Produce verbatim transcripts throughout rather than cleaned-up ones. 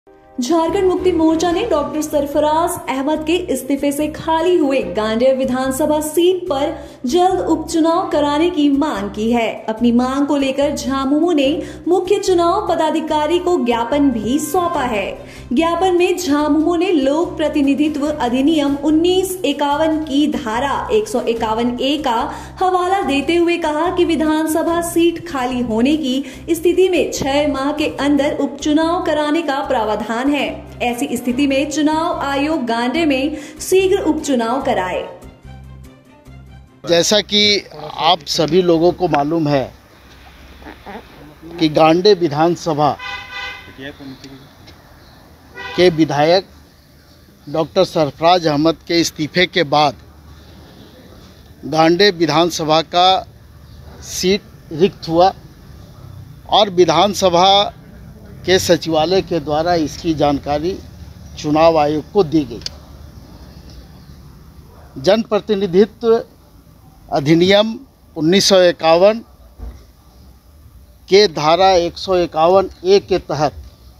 झारखंड मुक्ति मोर्चा ने डॉक्टर सरफराज अहमद के इस्तीफे से खाली हुए गांडेय विधानसभा सीट पर जल्द उपचुनाव कराने की मांग की है। अपनी मांग को लेकर झामुमो ने मुख्य चुनाव पदाधिकारी को ज्ञापन भी सौंपा है। ज्ञापन में झामुमो ने लोक प्रतिनिधित्व अधिनियम उन्नीस इक्यावन की धारा एक सौ इक्यावन ए का हवाला देते हुए कहा कि विधानसभा सीट खाली होने की स्थिति में छह माह के अंदर उपचुनाव कराने का प्रावधान है। ऐसी स्थिति में चुनाव आयोग गांडे में शीघ्र उपचुनाव कराए। जैसा कि आप सभी लोगों को मालूम है कि गांडे विधानसभा के विधायक डॉक्टर सरफराज अहमद के इस्तीफे के बाद गांडे विधानसभा का सीट रिक्त हुआ और विधानसभा के सचिवालय के द्वारा इसकी जानकारी चुनाव आयोग को दी गई। जनप्रतिनिधित्व अधिनियम उन्नीस सौ इक्यावन के धारा एक सौ इक्यावन ए के तहत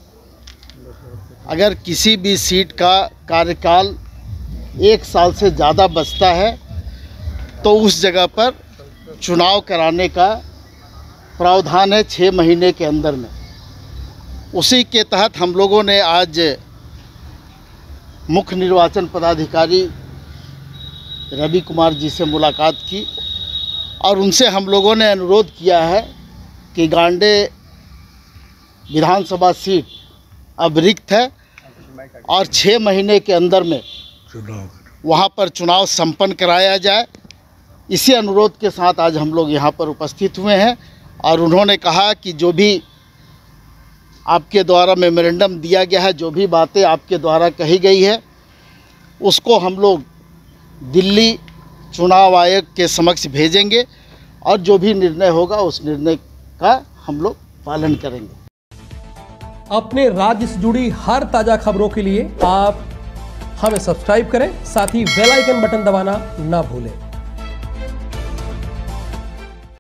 अगर किसी भी सीट का कार्यकाल एक साल से ज़्यादा बचता है तो उस जगह पर चुनाव कराने का प्रावधान है छः महीने के अंदर में। उसी के तहत हम लोगों ने आज मुख्य निर्वाचन पदाधिकारी रवि कुमार जी से मुलाकात की और उनसे हम लोगों ने अनुरोध किया है कि गांडे विधानसभा सीट अब रिक्त है और छः महीने के अंदर में वहाँ पर चुनाव संपन्न कराया जाए। इसी अनुरोध के साथ आज हम लोग यहाँ पर उपस्थित हुए हैं और उन्होंने कहा कि जो भी आपके द्वारा मेमोरेंडम दिया गया है, जो भी बातें आपके द्वारा कही गई है, उसको हम लोग दिल्ली चुनाव आयोग के समक्ष भेजेंगे और जो भी निर्णय होगा उस निर्णय का हम लोग पालन करेंगे। अपने राज्य से जुड़ी हर ताज़ा खबरों के लिए आप हमें सब्सक्राइब करें, साथ ही बेल आइकन बटन दबाना ना भूलें।